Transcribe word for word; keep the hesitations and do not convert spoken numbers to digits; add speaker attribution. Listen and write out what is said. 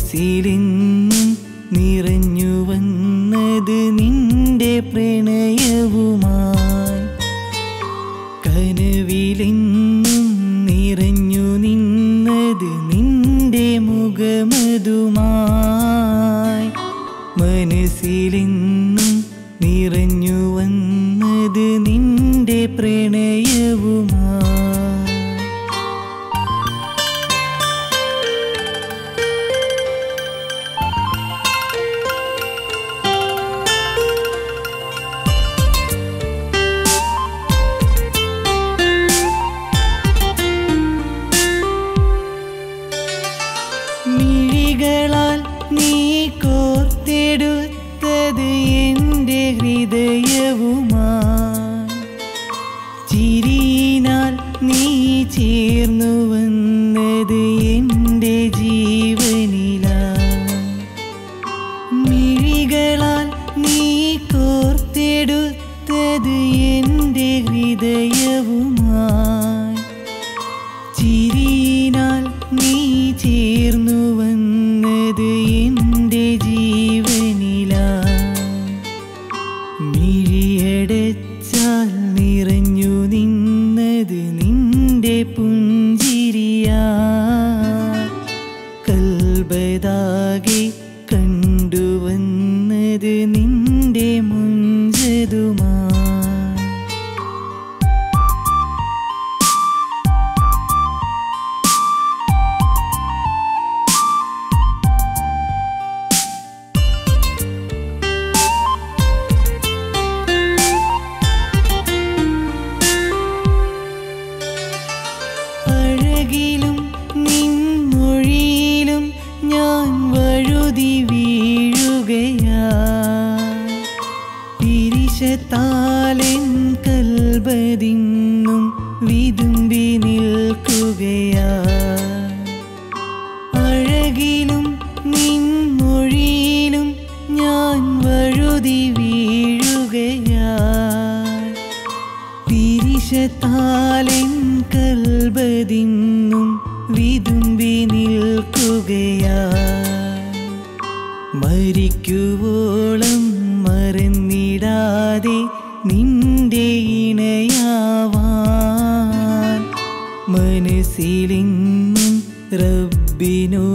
Speaker 1: മനസ്സിലെന്നും നിറഞ്ഞു വന്നത് നിന്റെ പ്രണയവുമായി കനവിലെന്നും നിറഞ്ഞു നിന്നത് നിന്റെ മുഖമതുമായി മനസ്സിലെന്നും നിറഞ്ഞു വന്നത് നിന്റെ പ്രണയവുമായി മിഴികളാൽ നീ കോർത്തെടുത്തത് എൻ്റെ ഹൃദയവുമായി ചിരിയിനാൽ നീ ചേർന്നു വന്നത് എൻ്റെ ജീവനിലായി മിഴികളാൽ നീ കോർത്തെടുത്തത് എൻ്റെ ഹൃദയവുമായി ചിരിയിനാൽ നീ ചേർന്നു വന്നത് എൻ്റെ ജീവനിലായി മിഴിയടച്ചാൽ നിറഞ്ഞു നിന്നത് നിന്റെ പുഞ്ചിരിയായി കൽബതാകെ കണ്ടുവന്നത് നിന്റെ മുഞ്ചതുമായി അഴകിലും നിൻമൊഴിയിലും ഞാൻ വഴുതി വീഴുകയായി പിരിശത്താലെൻ കൽബതിന്നും വിതുമ്പി നിൽക്കുകയായി അഴകിലും നിൻമൊഴിയിലും ഞാൻ വഴുതി വീഴുകയായി പിരിശത്താലെൻ കൽബതിന്നും വിതുമ്പി നിൽക്കുകയായി മരിക്കുവോളം മറന്നിടാതെ നിന്റെ ഇണയാവാൻ മനസ്സിലെന്നും റബ്ബിനോട്